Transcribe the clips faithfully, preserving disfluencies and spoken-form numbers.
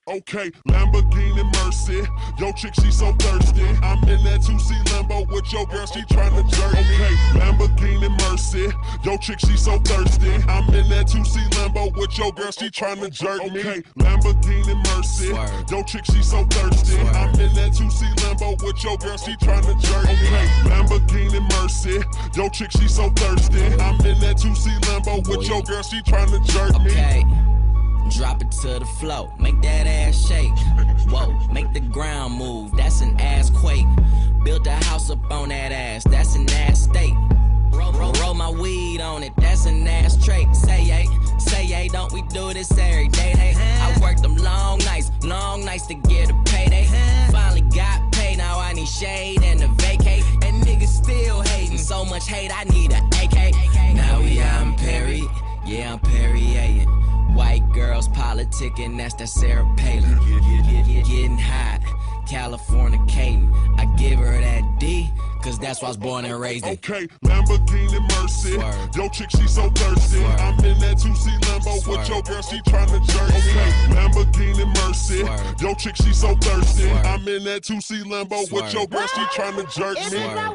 Okay, Lamborghini Mercy. Yo, chick, she so thirsty. I'm in that two C Lambo with your girl, she tryna jerk me. Okay, Lamborghini Mercy. Yo, chick, she so thirsty. I'm in that two C Lambo with your girl, she tryna jerk me. Okay, Lamborghini Mercy. Yo, chick, she so thirsty. I'm in that two C Lambo with your girl, she tryna jerk me. Okay, Lamborghini Mercy. Yo, chick, she so thirsty. I'm in that two C Lambo with your girl, she tryna jerk me. Okay. Drop it to the floor, make that ass shake. Whoa, make the ground move, that's an ass quake. Build a house up on that ass, that's an ass state. Roll, roll, roll my weed on it, that's an ass trait. Say yay, say yay, don't we do this every day? Hey, I worked them long nights, long nights to get a payday. Finally got paid, now I need shade and a vacate. And niggas still hating, so much hate, I need an A K. Now we out in Perry, yeah, I'm Perrier. White girls politicking, that's that Sarah Palin. Getting hot, Californicating. I give her that D, cause that's why I was born and raised in. Okay, Lamborghini Mercy. Swerve. Yo, chick, she so thirsty. Swerve. I'm in that two C Lambo Swerve. With your girl, she tryna jerk me. Okay, Lamborghini Mercy. Swerve. Yo, chick, she so thirsty. Swerve. I'm in that two C Lambo Swerve. With your girl, she tryna jerk me. Swerve.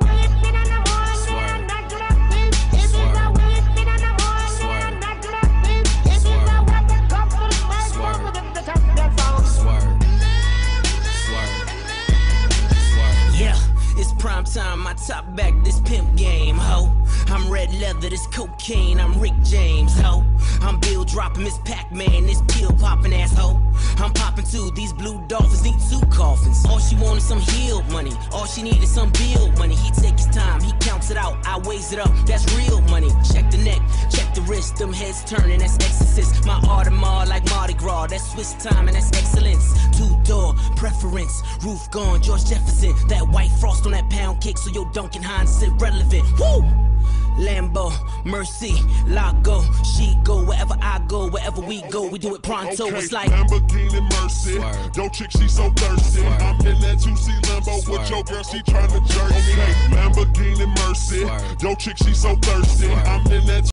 Prime time, my top back, this pimp game, ho. I'm red leather, this cocaine, I'm Rick James, ho. I'm Bill dropping Miss Pac-Man, this pill popping asshole. I'm popping too, these blue dolphins need two coffins. All she wanted some healed money, all she needed some bill money. He take his time, he counts it out, I weighs it up, that's real money. Check the neck, check the wrist, them heads turning, that's exorcist. My Audemars like Mardi Gras, that's Swiss time and that's excellence. Two-door preference, roof gone, George Jefferson. That white frost on that pound cake, so your Duncan Hines irrelevant. Woo! Lambo, Mercy, Lago, she go wherever I go, wherever we go, we do it pronto. Okay, it's like Lamborghini Mercy. Swerve. Yo, chick, she so thirsty. Swerve. I'm in that two C Lambo Swerve. With your girl, she tryna jerk me. Okay, Lamborghini Mercy. Swerve. Yo, chick, she so thirsty. Swerve. I'm in that